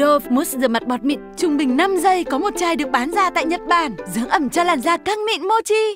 Dove mousse rửa mặt bọt mịn trung bình 5 giây có một chai được bán ra tại Nhật Bản, dưỡng ẩm cho làn da căng mịn mochi.